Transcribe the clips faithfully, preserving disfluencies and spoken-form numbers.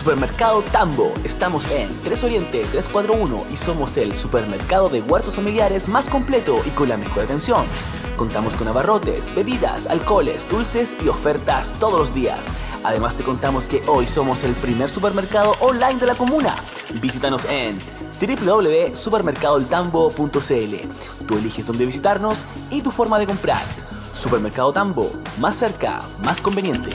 Supermercado Tambo. Estamos en tres Oriente trescientos cuarenta y uno y somos el supermercado de huertos familiares más completo y con la mejor atención. Contamos con abarrotes, bebidas, alcoholes, dulces y ofertas todos los días. Además te contamos que hoy somos el primer supermercado online de la comuna. Visítanos en doble u doble u doble u punto supermercado el tambo punto c l. Tú eliges dónde visitarnos y tu forma de comprar. Supermercado Tambo, más cerca, más conveniente.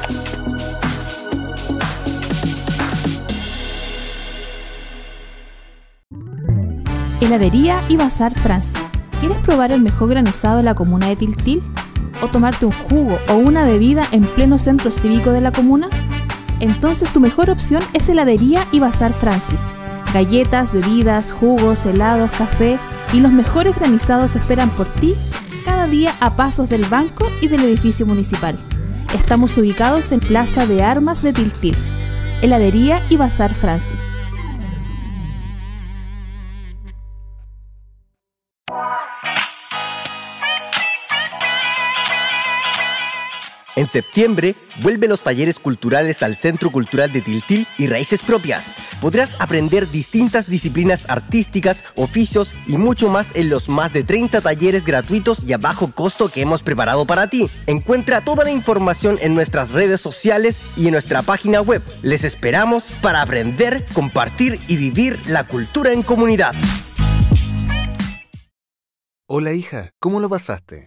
Heladería y Bazar Francia. ¿Quieres probar el mejor granizado de la comuna de Tiltil? ¿O tomarte un jugo o una bebida en pleno centro cívico de la comuna? Entonces tu mejor opción es Heladería y Bazar Francia. Galletas, bebidas, jugos, helados, café y los mejores granizados esperan por ti cada día a pasos del banco y del edificio municipal. Estamos ubicados en Plaza de Armas de Tiltil. Heladería y Bazar Francia. En septiembre, vuelven los talleres culturales al Centro Cultural de Tiltil y Raíces Propias. Podrás aprender distintas disciplinas artísticas, oficios y mucho más en los más de treinta talleres gratuitos y a bajo costo que hemos preparado para ti. Encuentra toda la información en nuestras redes sociales y en nuestra página web. Les esperamos para aprender, compartir y vivir la cultura en comunidad. Hola hija, ¿cómo lo pasaste?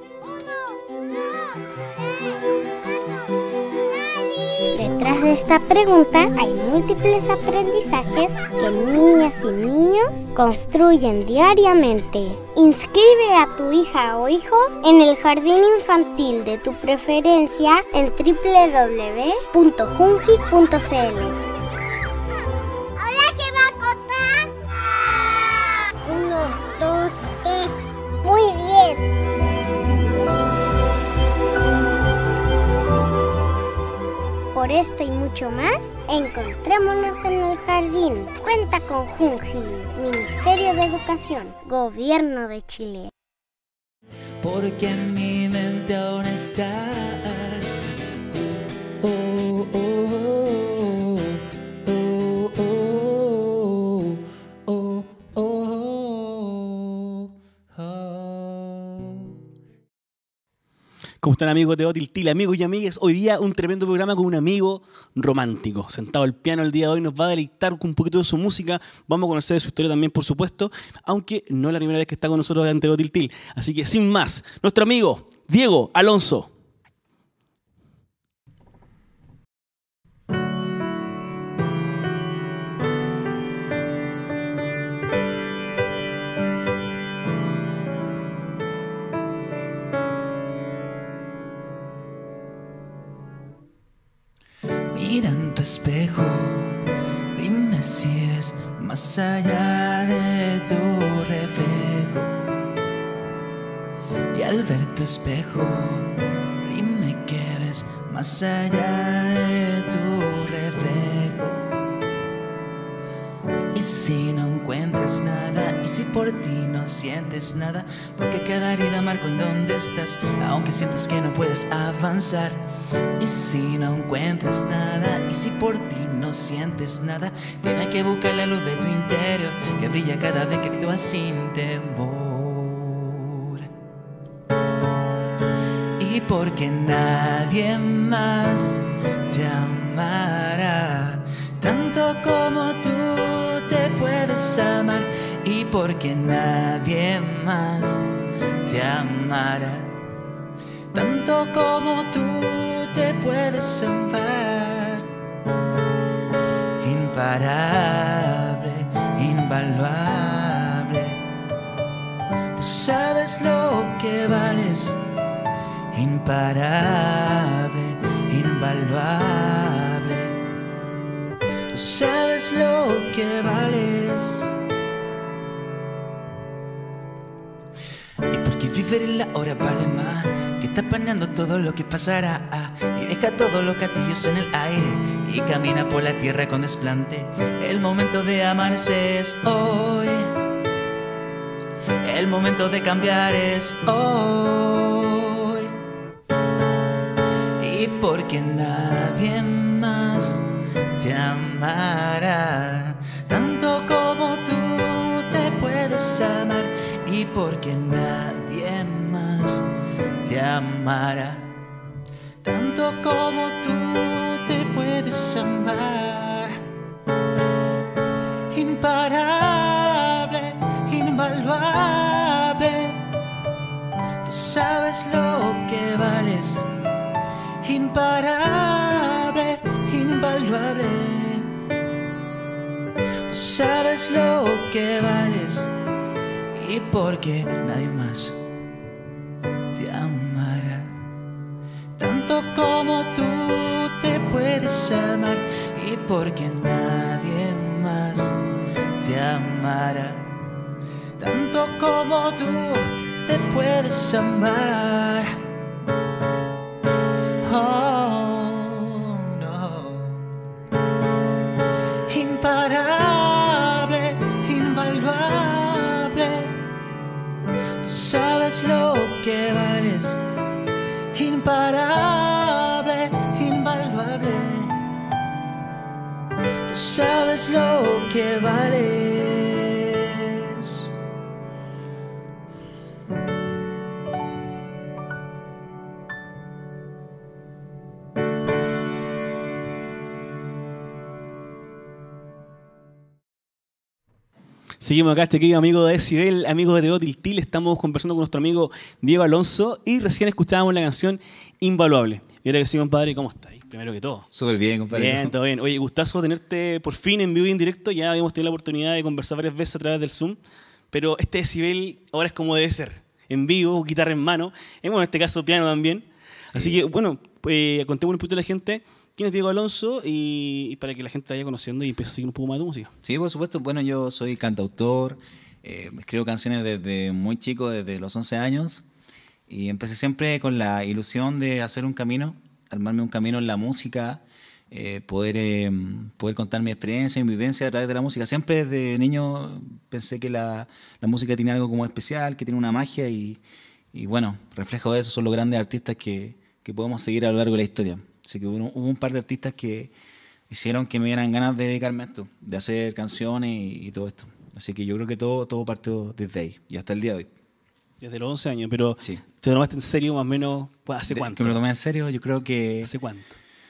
Detrás de esta pregunta hay múltiples aprendizajes que niñas y niños construyen diariamente. Inscribe a tu hija o hijo en el jardín infantil de tu preferencia en doble u doble u doble u punto junji punto c l. ¿Ahora qué va a contar? Uno, dos, tres. Muy bien. Por esto y mucho más, encontrémonos en el jardín. Cuenta con Junji, Ministerio de Educación, Gobierno de Chile. Porque en mi mente aún estás. Oh, oh, oh, oh, oh, oh, oh, oh, oh. ¿Cómo están, amigos de Tiltil? Amigos y amigas, hoy día un tremendo programa con un amigo romántico. Sentado al piano el día de hoy nos va a deleitar con un poquito de su música. Vamos a conocer de su historia también, por supuesto, aunque no es la primera vez que está con nosotros ante Tiltil. Así que sin más, nuestro amigo Diego Alonso. Mira en tu espejo, dime si ves más allá de tu reflejo. Y al ver tu espejo, dime que ves más allá de tu reflejo. Y si no encuentras nada, y si por ti no sientes nada, porque cada herida marcó en dónde estás, aunque sientas que no puedes avanzar. Y si no encuentras nada, y si por ti no sientes nada, tienes que buscar la luz de tu interior, que brilla cada vez que actúas sin temor. Y porque nadie más te amará tanto como tú te puedes amar, y porque nadie más te amará tanto como tú te puedes amar. Imparable, invaluable, tú sabes lo que vales. Imparable, invaluable, tú sabes lo que vales. Y porque vivir en la hora vale más, que estás planeando todo lo que pasará, ah, y deja todos los castillos en el aire y camina por la tierra con desplante. El momento de amarse es hoy, el momento de cambiar es hoy. Y porque nadie más te te amará tanto como tú te puedes amar, y porque nadie más te amará tanto como tú te puedes amar. Imparable, invaluable, tú sabes lo que vales. Imparable, invaluable, tú sabes lo que vales, y porque nadie más te amará tanto como tú te puedes amar, y porque nadie más te amará tanto como tú te puedes amar. Oh, no. Imparable, invaluable, tú sabes lo que vales. Imparable, invaluable, tú sabes lo que vales. Seguimos acá, este querido amigo de Decibel, amigo de Teo Tiltil. Estamos conversando con nuestro amigo Diego Alonso y recién escuchábamos la canción Invaluable. Y ahora que sí, compadre, ¿cómo estás? Primero que todo. Súper bien, compadre. Bien, todo bien. Oye, gustazo tenerte por fin en vivo y en directo. Ya habíamos tenido la oportunidad de conversar varias veces a través del Zoom, pero este Decibel ahora es como debe ser. En vivo, guitarra en mano. Y bueno, en este caso piano también. Sí. Así que, bueno, pues, contémosle un poquito a la gente quién es Diego Alonso y, y para que la gente te vaya conociendo y empiece a seguir un poco más de tu música. Sí, por supuesto. Bueno, yo soy cantautor, eh, escribo canciones desde muy chico, desde los once años, y empecé siempre con la ilusión de hacer un camino, armarme un camino en la música, eh, poder, eh, poder contar mi experiencia y mi vivencia a través de la música. Siempre desde niño pensé que la, la música tiene algo como especial, que tiene una magia, y, y bueno, reflejo de eso son los grandes artistas que, que podemos seguir a lo largo de la historia. Así que hubo, hubo un par de artistas que hicieron que me dieran ganas de dedicarme a esto, de hacer canciones y, y todo esto. Así que yo creo que todo, todo partió desde ahí y hasta el día de hoy. Desde los once años, pero sí. ¿Te lo tomaste en serio más o menos hace de, cuánto? Que me lo tomé en serio, yo creo que... ¿Hace cuánto?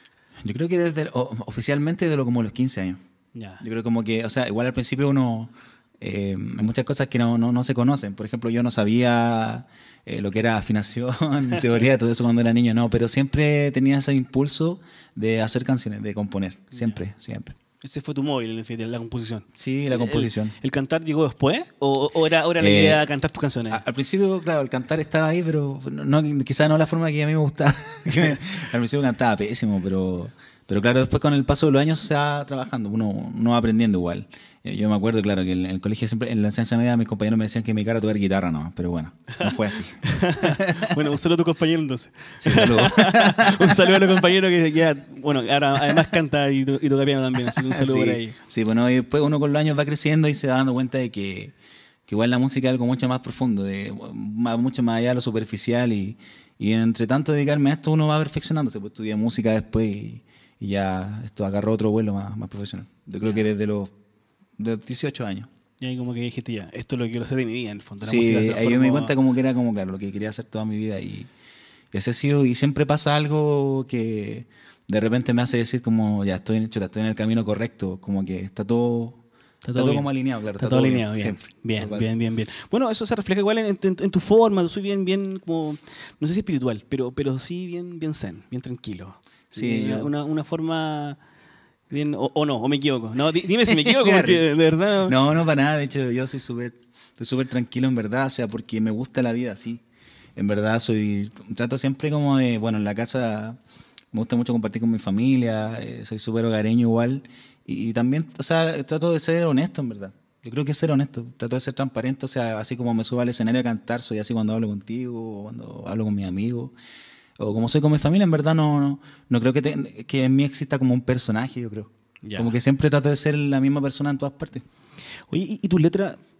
Yo creo que desde, o, oficialmente desde lo, como los quince años. Ya. Yo creo como que, o sea, igual al principio uno... Eh, hay muchas cosas que no, no, no se conocen. Por ejemplo, yo no sabía eh, lo que era afinación, teoría, todo eso cuando era niño, no, pero siempre tenía ese impulso de hacer canciones, de componer, siempre, yeah. siempre. Ese fue tu móvil, en fin, la composición. Sí, la composición. ¿El, el cantar llegó después o, o era, o era la eh, idea de cantar tus canciones? A, al principio, claro, el cantar estaba ahí, pero no, quizás no la forma que a mí me gustaba. Al principio cantaba pésimo, pero... Pero claro, después con el paso de los años se va trabajando, uno, uno va aprendiendo igual. Yo me acuerdo, claro, que en el colegio siempre, en la enseñanza media, mis compañeros me decían que me dedicara a tocar guitarra nomás, pero bueno, no fue así. Bueno, un saludo a tu compañero entonces. Sí, saludo. Un saludo a los compañeros que ya, bueno, ahora además canta y, y toca piano también, así que un saludo sí, por ahí. Sí, bueno, y después uno con los años va creciendo y se va dando cuenta de que, que igual la música es algo mucho más profundo, de, mucho más allá de lo superficial, y, y entre tanto dedicarme a esto uno va perfeccionándose, pues estudié música después y... Y ya esto agarró otro vuelo más, más profesional. Yo creo que desde los, de los dieciocho años. Y ahí como que dijiste ya, esto es lo que quiero hacer de mi vida, en el fondo. La sí, música ahí yo me di cuenta como que era como, claro, lo que quería hacer toda mi vida. Y, y ese ha sido, y siempre pasa algo que de repente me hace decir como, ya estoy, chuta, estoy en el camino correcto, como que está todo... Está todo, está todo como alineado, claro. Está, está todo alineado, bien. Bien, bien, bien, bien, bien. Bueno, eso se refleja igual en, en, en tu forma. Yo soy bien, bien como, no sé si espiritual, pero, pero sí bien, bien zen, bien tranquilo. Sí, una, yo... una, una forma bien, o, o no, o me equivoco. No, dime si me equivoco, porque de verdad... No, no, para nada. De hecho, yo soy súper estoy súper tranquilo, en verdad, o sea, porque me gusta la vida, sí. En verdad, soy trato siempre como de, bueno, en la casa me gusta mucho compartir con mi familia, eh, soy súper hogareño igual, y, y también, o sea, trato de ser honesto, en verdad. Yo creo que es ser honesto, trato de ser transparente, o sea, así como me subo al escenario a cantar, soy así cuando hablo contigo, o cuando hablo con mis amigos, o como soy con mi familia, en verdad no, no, no creo que, te, que en mí exista como un personaje, yo creo. Ya. Como que siempre trato de ser la misma persona en todas partes. Oye, ¿y, y tus letras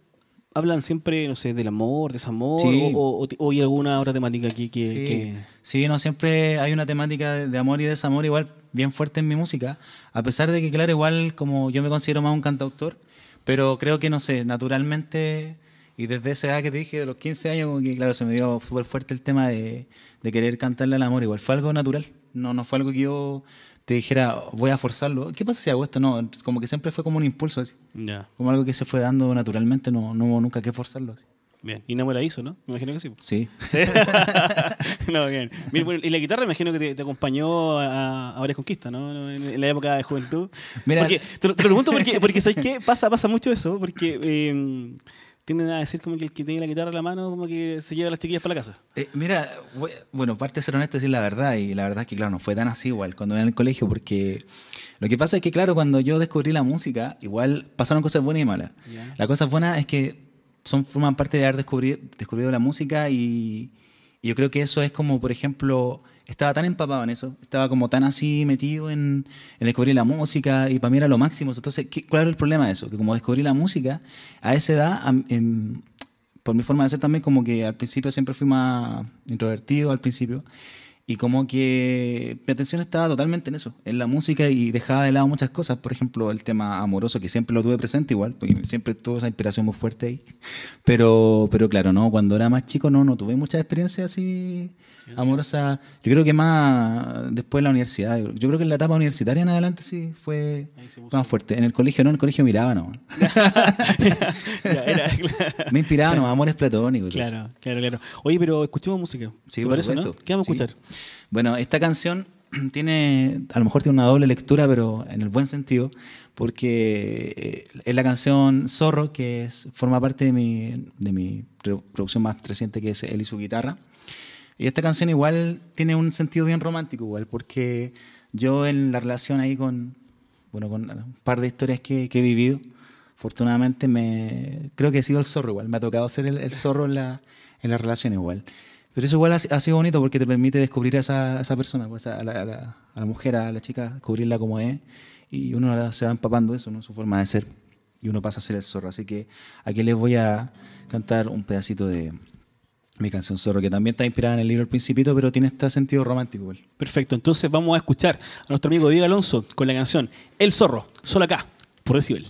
hablan siempre, no sé, del amor, desamor, Sí. o, o, o hay alguna otra temática aquí que... Sí, que- sí, no, siempre hay una temática de, de amor y desamor igual bien fuerte en mi música, a pesar de que, claro, igual como yo me considero más un cantautor, pero creo que, no sé, naturalmente, y desde esa edad que te dije, de los quince años, como que, claro, se me dio súper fuerte el tema de, de querer cantarle al amor, igual fue algo natural, no, no fue algo que yo te dijera, voy a forzarlo, ¿qué pasa si hago esto? No, como que siempre fue como un impulso así, Ya, como algo que se fue dando naturalmente, no, no hubo nunca que forzarlo así. bien. Y Namo la hizo, ¿no? Me imagino que sí. Sí. ¿Sí? No, bien. Mira, bueno, y la guitarra me imagino que te, te acompañó a, a varias conquistas, ¿no? ¿no? En, en la época de juventud. Mira- Porque, te, lo, te lo pregunto porque, porque ¿sabes qué? Pasa, pasa mucho eso, porque eh, tienden a decir como que el que tiene la guitarra en la mano como que se lleva a las chiquillas para la casa. Eh, mira, bu- bueno, parte de ser honesto y decir la verdad, y la verdad es que, claro, no fue tan así igual cuando era en el colegio, porque lo que pasa es que, claro, cuando yo descubrí la música, igual pasaron cosas buenas y malas. Ya. La cosa buena es que son, forman parte de haber descubrido, descubrido la música y, y yo creo que eso es como, por ejemplo, estaba tan empapado en eso, estaba como tan así metido en, en descubrir la música y para mí era lo máximo. Entonces, ¿qué, ¿cuál era el problema de eso? Que como descubrí la música, a esa edad, am- em, por mi forma de ser también, como que al principio siempre fui más introvertido al principio y como que mi atención estaba totalmente en eso, en la música y dejaba de lado muchas cosas, por ejemplo el tema amoroso que siempre lo tuve presente igual, porque siempre tuve esa inspiración muy fuerte ahí, pero, pero claro, no, cuando era más chico no, no tuve muchas experiencias así amorosas, yo creo que más después de la universidad, yo creo que en la etapa universitaria en adelante sí fue Ahí se puso- fue más fuerte, en el colegio no, en el colegio miraba no, Ya, era, me inspiraba no, amores platónicos. y todo eso. claro, claro, claro. Oye, pero escuchemos música. Sí, ¿Te por parece, no? supuesto. ¿Qué vamos a Sí. escuchar? Bueno, esta canción tiene, a lo mejor tiene una doble lectura, pero en el buen sentido, porque eh, es la canción Zorro, que es, forma parte de mi, de mi pro- producción más reciente, que es Él y su guitarra. Y esta canción igual tiene un sentido bien romántico, igual, porque yo en la relación ahí con, bueno, con un par de historias que, que he vivido, afortunadamente me, creo que he sido el zorro igual, me ha tocado ser el, el zorro en la, en la relación igual. Pero eso igual ha, ha sido bonito porque te permite descubrir a esa, a esa persona, pues, a, la, a, la, a la mujer, a la chica, descubrirla como es. Y uno se va empapando de eso, ¿no? Su forma de ser. Y uno pasa a ser el zorro. Así que aquí les voy a cantar un pedacito de mi canción Zorro, que también está inspirada en el libro El Principito, pero tiene este sentido romántico igual. Perfecto, entonces vamos a escuchar a nuestro amigo Diego Alonso con la canción El Zorro, solo acá, por Decibel.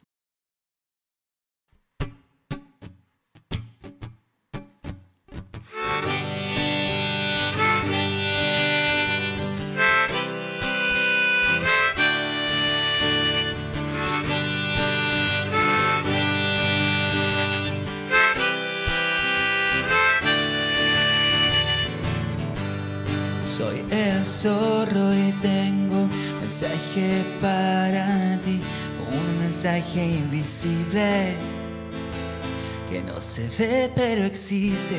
Soy el zorro y tengo un mensaje para ti, un mensaje invisible que no se ve pero existe.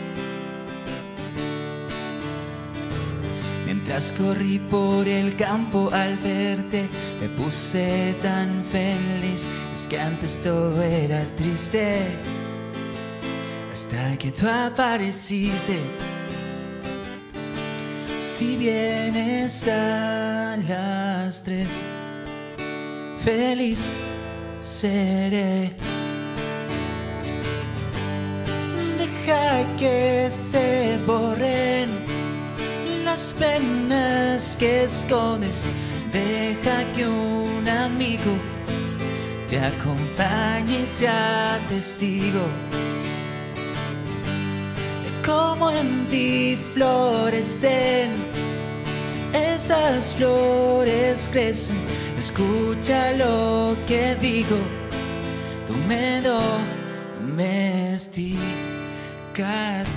Mientras corrí por el campo al verte, me puse tan feliz. Es que antes todo era triste, hasta que tú apareciste. Si vienes a las tres, feliz seré. Deja que se borren las penas que escondes. Deja que un amigo te acompañe y sea testigo. Como en ti florecen, esas flores crecen. Escucha lo que digo, tú me domesticas.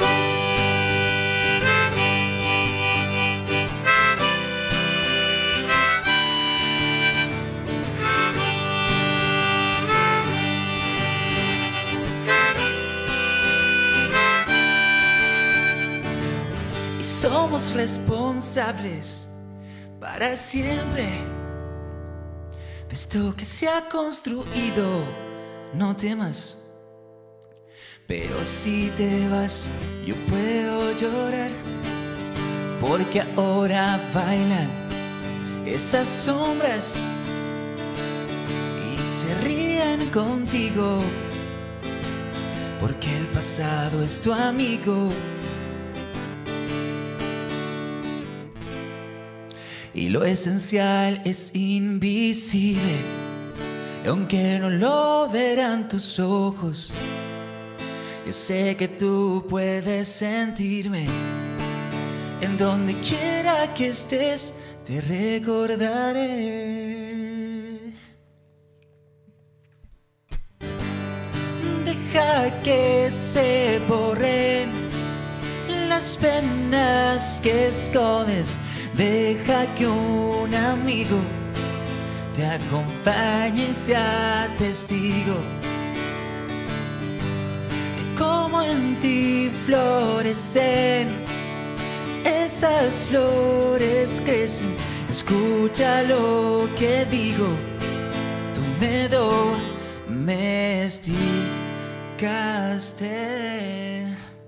Y somos responsables para siempre de esto que se ha construido. No temas, pero si te vas yo puedo llorar, porque ahora bailan esas sombras y se ríen contigo. porque el pasado es tu amigo. Y lo esencial es invisible, y aunque no lo verán tus ojos, yo sé que tú puedes sentirme. En donde quiera que estés, te recordaré. Deja que se borren las penas que escondes. Deja que un amigo te acompañe y sea testigo de cómo en ti florecen esas flores, crecen. Escucha lo que digo, tú me domesticaste.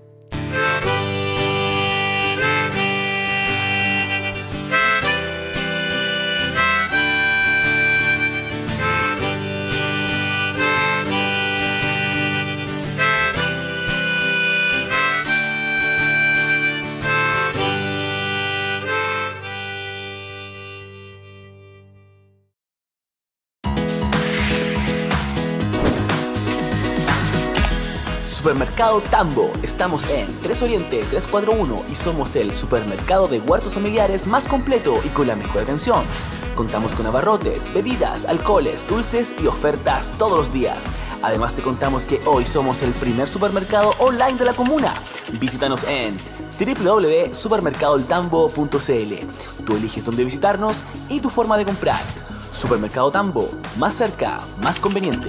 Supermercado Tambo. Estamos en tres Oriente trescientos cuarenta y uno y somos el supermercado de huertos familiares más completo y con la mejor atención. Contamos con abarrotes, bebidas, alcoholes, dulces y ofertas todos los días. Además te contamos que hoy somos el primer supermercado online de la comuna. Visítanos en doble u doble u doble u punto supermercado el tambo punto c l. Tú eliges dónde visitarnos y tu forma de comprar. Supermercado Tambo, más cerca, más conveniente.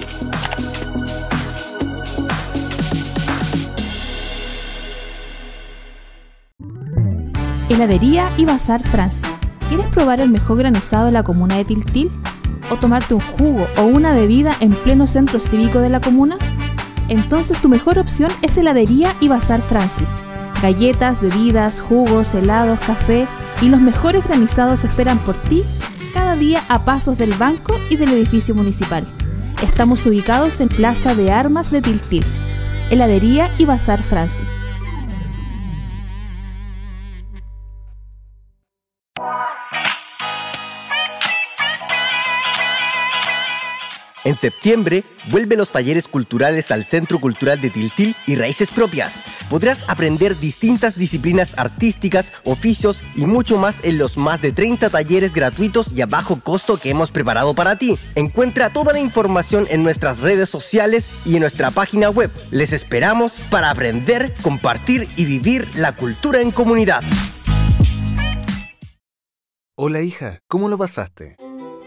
Heladería y Bazar Francia. ¿Quieres probar el mejor granizado de la comuna de Tiltil? ¿O tomarte un jugo o una bebida en pleno centro cívico de la comuna? Entonces tu mejor opción es Heladería y Bazar Francia. Galletas, bebidas, jugos, helados, café y los mejores granizados esperan por ti cada día a pasos del banco y del edificio municipal. Estamos ubicados en Plaza de Armas de Tiltil. Heladería y Bazar Francia. En septiembre, vuelve los talleres culturales al Centro Cultural de Tiltil y Raíces Propias. Podrás aprender distintas disciplinas artísticas, oficios y mucho más en los más de treinta talleres gratuitos y a bajo costo que hemos preparado para ti. Encuentra toda la información en nuestras redes sociales y en nuestra página web. Les esperamos para aprender, compartir y vivir la cultura en comunidad. Hola hija, ¿cómo lo pasaste?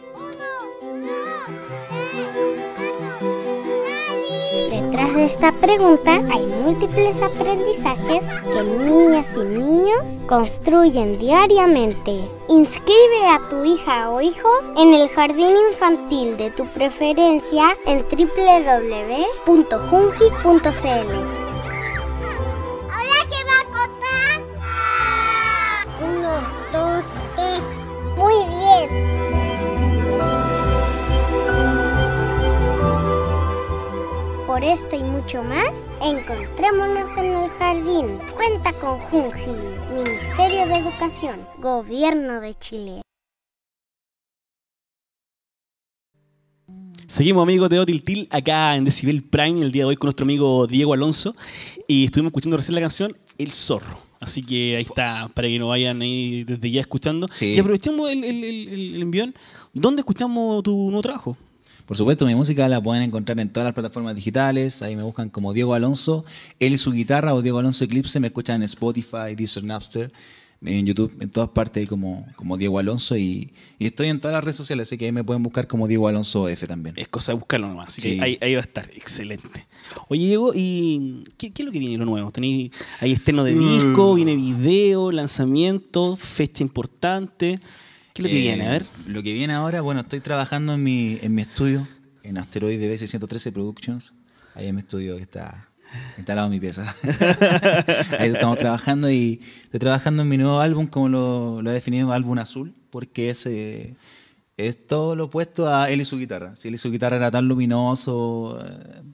Detrás de esta pregunta hay múltiples aprendizajes que niñas y niños construyen diariamente. Inscribe a tu hija o hijo en el jardín infantil de tu preferencia en doble u doble u doble u punto junji punto c l. ¿Ahora qué va a contar? Uno, dos, tres. Muy bien. Por esto y mucho más, encontrémonos en el jardín. Cuenta con Junji, Ministerio de Educación, Gobierno de Chile. Seguimos, amigos de Tiltil, acá en Decibel Prime el día de hoy con nuestro amigo Diego Alonso y estuvimos escuchando recién la canción El Zorro. Así que ahí está, para que nos vayan ahí desde ya escuchando. Sí. Y aprovechemos el, el, el, el envión. ¿Dónde escuchamos tu nuevo trabajo? Por supuesto, mi música la pueden encontrar en todas las plataformas digitales. Ahí me buscan como Diego Alonso. Él y su guitarra o Diego Alonso Eclipse. Me escuchan en Spotify, Deezer, Napster, en YouTube, en todas partes como, como Diego Alonso. Y, y estoy en todas las redes sociales, así que ahí me pueden buscar como Diego Alonso F también. Es cosa de buscarlo nomás, así Sí. que ahí, ahí va a estar. Excelente. Oye, Diego, ¿y qué, qué es lo que viene lo nuevo? ¿Tenéis ahí estreno de disco, viene video, lanzamiento, fecha importante? ¿Qué es lo que Eh, viene? A ver. Lo que viene ahora, bueno, estoy trabajando en mi, en mi estudio, en Asteroide B seiscientos trece Productions. Ahí en mi estudio que está instalado en mi pieza. Ahí estamos trabajando y estoy trabajando en mi nuevo álbum, como lo, lo he definido, álbum azul, porque es, eh, es todo lo opuesto a él y su guitarra. Si él y su guitarra era tan luminoso, eh,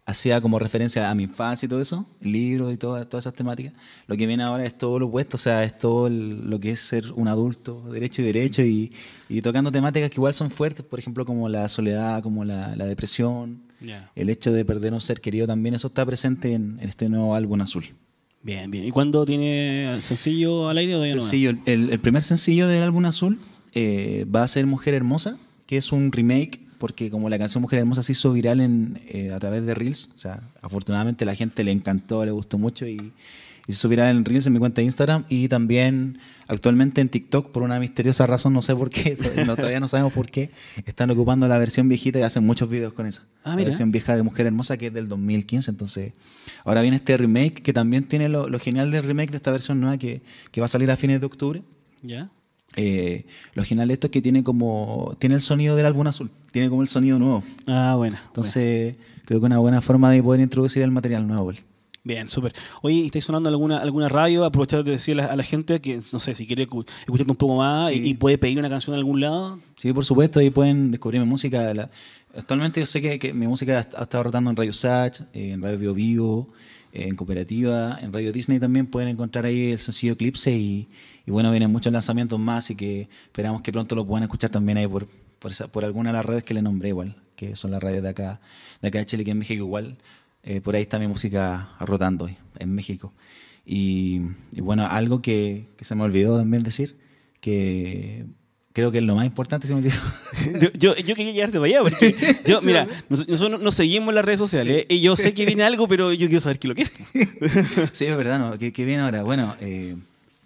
hacía como referencia a mi infancia y todo eso, libros y todas, todas esas temáticas. Lo que viene ahora es todo lo opuesto, o sea, es todo el- lo que es ser un adulto, derecho y derecho, y, y tocando temáticas que igual son fuertes, por ejemplo, como la soledad, como la, la depresión, Ya. el hecho de perder un ser querido también, eso está presente en, en este nuevo álbum Azul. Bien, bien. ¿Y cuándo tiene sencillo al aire o todavía no? Sencillo, el, el primer sencillo del álbum Azul eh, va a ser Mujer Hermosa, que es un remake, porque como la canción Mujer Hermosa se hizo viral en, eh, a través de Reels, o sea, afortunadamente la gente le encantó, le gustó mucho y, y se hizo viral en Reels en mi cuenta de Instagram y también actualmente en TikTok por una misteriosa razón, no sé por qué, no, todavía no sabemos por qué, están ocupando la versión viejita y hacen muchos videos con eso. Ah, la mira. versión vieja de Mujer Hermosa que es del dos mil quince, entonces ahora viene este remake que también tiene lo, lo genial del remake de esta versión nueva que, que va a salir a fines de octubre. ¿Ya? Eh, lo genial de esto es que tiene como tiene el sonido del álbum Azul, tiene como el sonido nuevo. Ah, bueno. Entonces, creo que una buena forma de poder introducir el material nuevo. Igual. Bien, súper. Oye, ¿y estáis sonando alguna, alguna radio? Aprovechar de decirle a la, a la gente que, no sé, si quiere escu- escucharte un poco más Sí. y, y puede pedir una canción en algún lado. Sí, por supuesto, ahí pueden descubrir mi música. La- actualmente yo sé que, que mi música ha ha estado rotando en Radio Sach, eh, en Radio Bio Vivo, eh, en Cooperativa, en Radio Disney también pueden encontrar ahí el sencillo Eclipse y, y bueno, vienen muchos lanzamientos más y que esperamos que pronto lo puedan escuchar también ahí por, por, esa- por alguna de las redes que le nombré igual, que son las radios de acá, de acá de Chile, que en México igual. Eh, por ahí está mi música rotando hoy, en México. Y, y bueno, algo que, que se me olvidó también decir, que creo que es lo más importante, se me olvidó. Yo, yo, yo quería llevarte para allá, porque yo, mira, nos- nosotros nos seguimos en las redes sociales y yo sé que viene algo, pero yo quiero saber qué es lo que es. Sí, es verdad, ¿no? ¿Qué, qué viene ahora? Bueno, eh,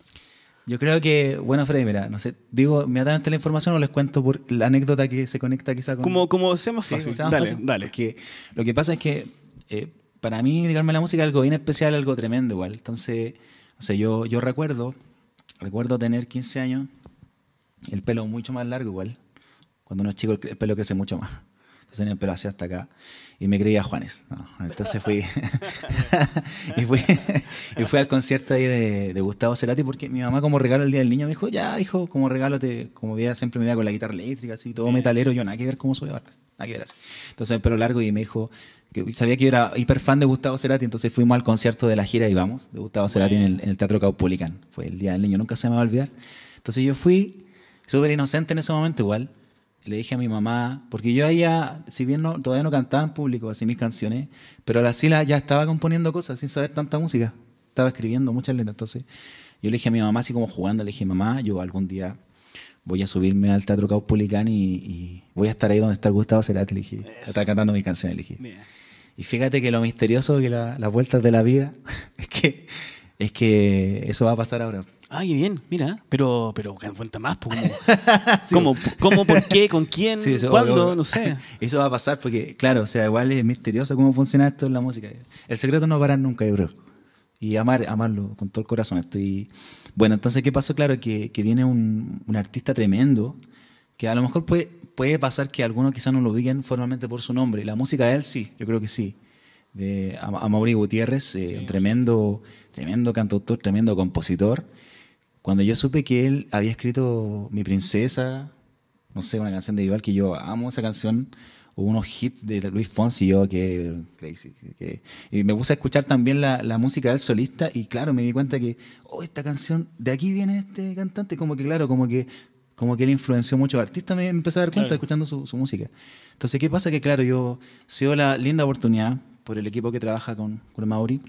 yo creo que, bueno, Freddy, mira, no sé, digo inmediatamente la información o les cuento por la anécdota que se conecta quizá con... Como, como sea más Sí, fácil. sea más dale, fácil. dale. Porque lo que pasa es que eh, para mí, dedicarme a la música es algo bien especial, algo tremendo igual. Entonces, o sea, yo, yo recuerdo, recuerdo tener quince años, el pelo mucho más largo igual. Cuando uno es chico el, el pelo crece mucho más. Entonces tenía el pelo así hasta acá. Y me creía Juanes. ¿no? Entonces fui, y fui y fui al concierto ahí de, de Gustavo Cerati porque mi mamá como regalo el Día del Niño me dijo, ya hijo, como regalo te, como veía siempre me veía con la guitarra eléctrica, así, todo metalero, yo nada que ver cómo soy ahora, nada que ver así. Entonces el pelo largo y me dijo, que sabía que yo era hiper fan de Gustavo Cerati, entonces fuimos al concierto de la gira y vamos, de Gustavo Cerati en el, en el Teatro Caupolicán. Fue el Día del Niño, nunca se me va a olvidar. Entonces yo fui súper inocente en ese momento igual. Le dije a mi mamá, porque yo ya, si bien no, todavía no cantaba en público así mis canciones, pero a la Sila ya estaba componiendo cosas sin saber tanta música. Estaba escribiendo muchas letras. Entonces yo le dije a mi mamá, así como jugando, le dije, mamá, yo algún día voy a subirme al Teatro Caupolicán y, y voy a estar ahí donde está el Gustavo Cerati. Le dije, está cantando mis canciones. Le dije. Bien. Y fíjate que lo misterioso, que la- las vueltas de la vida, es que, es que eso va a pasar ahora. Ay, bien, mira, pero, pero cuenta más, pues, ¿cómo, cómo, cómo, por qué, con quién, Sí, eso- cuándo? obvio. No sé. Eso va a pasar porque, claro, o sea, igual es misterioso cómo funciona esto en la música. El secreto no parar nunca, yo creo. Y amar, amarlo con todo el corazón. Estoy... Bueno, entonces, ¿qué pasó? Claro, que, que viene un, un artista tremendo que a lo mejor puede, puede pasar que algunos quizás no lo ubiquen formalmente por su nombre. La música de él sí, yo creo que sí. De Am- Amaury Gutiérrez, eh, un tremendo, tremendo cantautor, tremendo compositor. Cuando yo supe que él había escrito Mi Princesa, no sé, una canción de Vival que yo amo esa canción, hubo unos hits de Luis Fonsi y yo que crazy. Que, y me puse a escuchar también la, la música del solista y claro, me di cuenta que, oh, esta canción, de aquí viene este cantante, como que claro, como que, como que él influenció mucho a artistas, me empecé a dar cuenta Claro. escuchando su, su música. Entonces, ¿qué pasa? Que claro, yo se dio la linda oportunidad por el equipo que trabaja con, con Mauri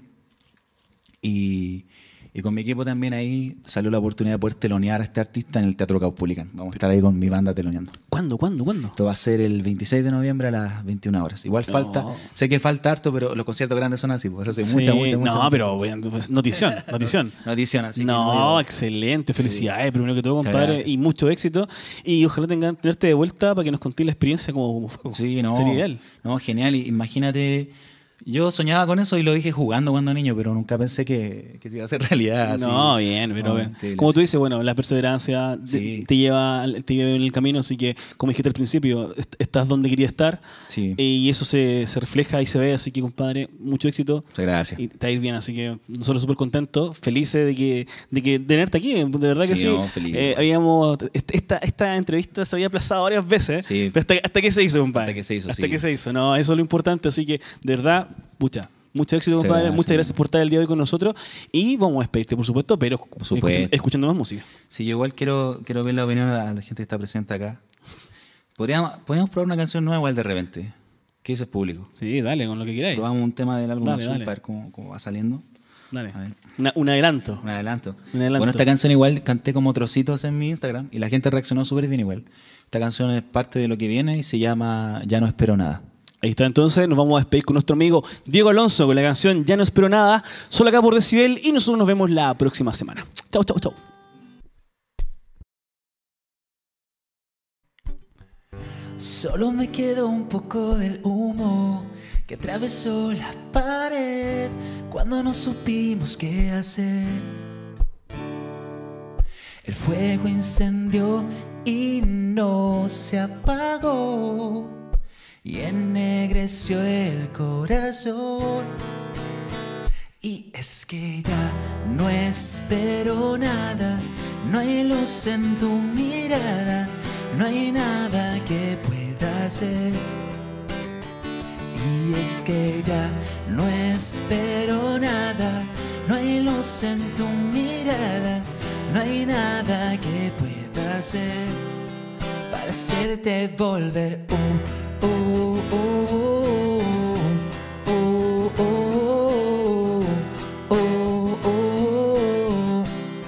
y... Y con mi equipo también ahí salió la oportunidad de poder telonear a este artista en el Teatro Caupolicán. Vamos a estar ahí con mi banda teloneando. ¿Cuándo, cuándo, cuándo? Esto va a ser el veintiséis de noviembre a las veintiuna horas. Igual No. falta, sé que falta harto, pero los conciertos grandes son así. Pues hace Sí, mucha, mucha, mucha. no, mucha- pero bueno, pues, notición, notición. Notición, así que No, muy- excelente, felicidades, primero que todo, Muchas compadre, gracias. y mucho éxito. Y ojalá tengan tenerte de vuelta para que nos contéis la experiencia como, como fue. Sí, no. Sería ideal. No, genial. Y imagínate, yo soñaba con eso y lo dije jugando cuando niño, pero nunca pensé que, que se iba a hacer realidad. así. No, bien, pero No, bien. increíble, Como sí. tú dices, bueno, la perseverancia te- Sí. te, lleva, al- te lleva en el camino, así que, como dijiste al principio, est- estás donde querías estar Sí. y eso se, se refleja y se ve, así que, compadre, mucho éxito. Muchas gracias. Y te va a ir bien, así que nosotros súper contentos, felices de que, de que tenerte aquí, de verdad que Sí, sí. no, feliz. Eh, habíamos, est- esta, esta entrevista se había aplazado varias veces, Sí. pero hasta, hasta que se hizo, compadre. Hasta que se hizo, Hasta sí. que se hizo, no, eso es lo importante, así que de verdad, pucha, mucho éxito, compadre. Muchas gracias. Muchas gracias por estar el día de hoy con nosotros. Y vamos a despedirte, por supuesto, pero supuesto. Escuchando, escuchando más música. Sí, yo igual quiero, quiero ver la opinión de la, la gente que está presente acá. Podríamos, podríamos probar una canción nueva igual de repente. ¿Qué dice el público? Sí, dale, con lo que queráis. Probamos un tema del álbum Dale, Azul dale. para ver cómo, cómo va saliendo. Dale. A ver. Una- un adelanto. Un adelanto. Un adelanto. Bueno, esta canción igual canté como trocitos en mi Instagram y la gente reaccionó súper bien igual. Esta canción es parte de lo que viene y se llama Ya no espero nada. Ahí está, entonces nos vamos a despedir con nuestro amigo Diego Alonso con la canción Ya no espero nada, solo acá por Decibel, y nosotros nos vemos la próxima semana. Chau, chau, chau. Solo me quedó un poco del humo que atravesó la pared cuando no supimos qué hacer. El fuego incendió y no se apagó y ennegreció el corazón. Y es que ya no espero nada, no hay luz en tu mirada, no hay nada que pueda hacer. Y es que ya no espero nada, no hay luz en tu mirada, no hay nada que pueda hacer para hacerte volver. Uh, uh, uh, uh, uh, uh, uh, uh.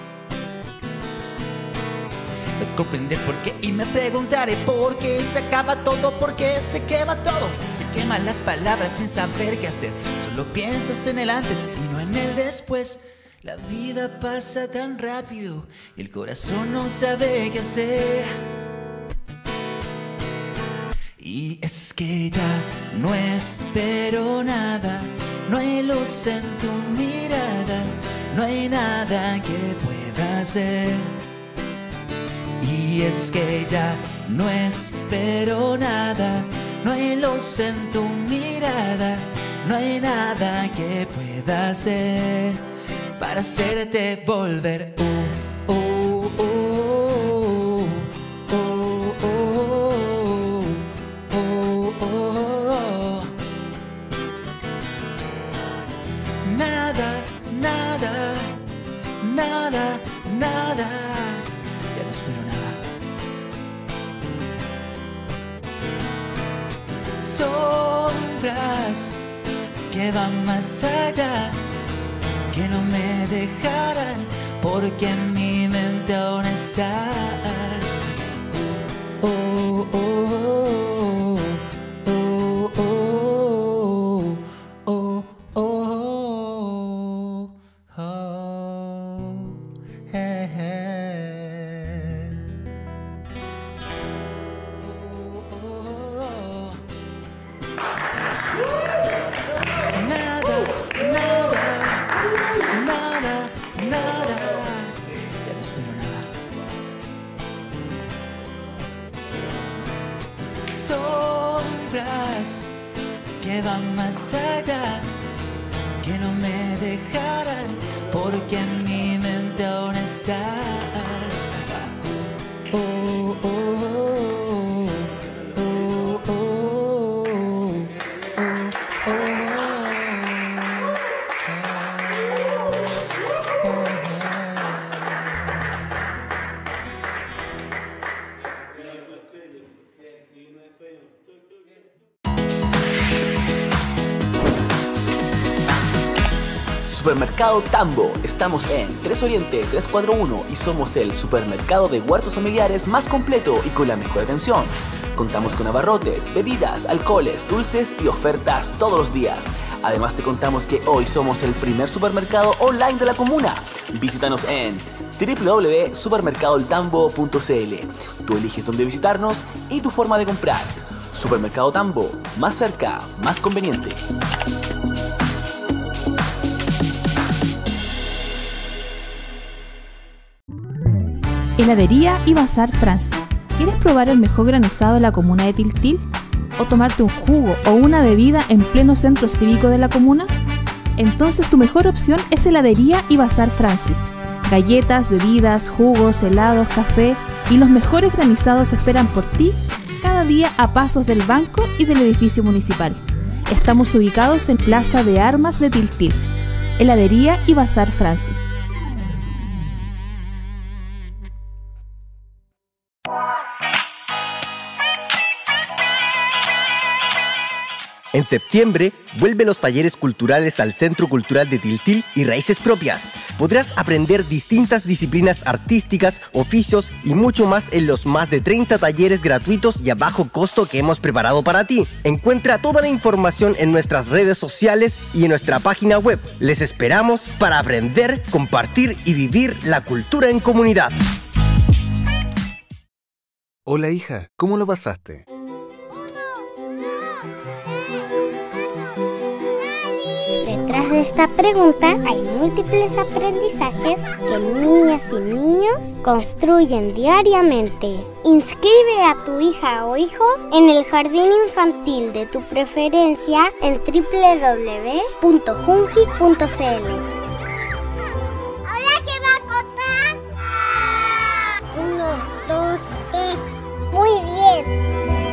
Me comprender por qué y me preguntaré por qué se acaba todo, por qué se quema todo. Se queman las palabras sin saber qué hacer. Solo piensas en el antes y no en el después. La vida pasa tan rápido y el corazón no sabe qué hacer. Y es que ya no espero nada, no hay luz en tu mirada, no hay nada que pueda hacer. Y es que ya no espero nada, no hay luz en tu mirada, no hay nada que pueda hacer para hacerte volver. Uh, uh, uh, uh, uh, uh, uh, uh. Nada, nada, nada, nada. Ya no espero nada. Sombras que van más allá, que no me dejarán, porque en mi mente aún estás. Oh, oh, oh, oh, oh, oh, oh, oh, oh, eh, eh. Oh, oh. Nada, nada, nada, nada. Ya no espero nada. Sombras que van más allá, que no me dejarán, porque en mi mente aún estás. Oh, oh, oh, oh, oh, oh, oh, Supermercado Tambo. Estamos en tres Oriente trescientos cuarenta y uno y somos el supermercado de huertos familiares más completo y con la mejor atención. Contamos con abarrotes, bebidas, alcoholes, dulces y ofertas todos los días. Además te contamos que hoy somos el primer supermercado online de la comuna. Visítanos en w w w punto supermercado el tambo punto c l. Tú eliges dónde visitarnos y tu forma de comprar. Supermercado Tambo, más cerca, más conveniente. Heladería y Bazar Francia. ¿Quieres probar el mejor granizado de la comuna de Tiltil? ¿O tomarte un jugo o una bebida en pleno centro cívico de la comuna? Entonces tu mejor opción es Heladería y Bazar Francia. Galletas, bebidas, jugos, helados, café y los mejores granizados esperan por ti cada día a pasos del banco y del edificio municipal. Estamos ubicados en Plaza de Armas de Tiltil, Heladería y Bazar Franci. En septiembre, vuelven los talleres culturales al Centro Cultural de Tiltil y Raíces Propias. Podrás aprender distintas disciplinas artísticas, oficios y mucho más en los más de treinta talleres gratuitos y a bajo costo que hemos preparado para ti. Encuentra toda la información en nuestras redes sociales y en nuestra página web. Les esperamos para aprender, compartir y vivir la cultura en comunidad. Hola hija, ¿cómo lo pasaste? Detrás de esta pregunta hay múltiples aprendizajes que niñas y niños construyen diariamente. Inscribe a tu hija o hijo en el jardín infantil de tu preferencia en doble u doble u doble u punto junji punto c l. ¿Ahora qué va a contar? Uno, dos, tres. Muy bien.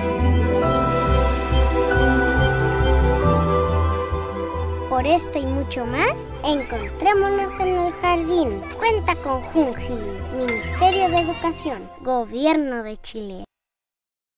Por esto y mucho más, encontrémonos en el jardín. Cuenta con Junji, Ministerio de Educación, Gobierno de Chile.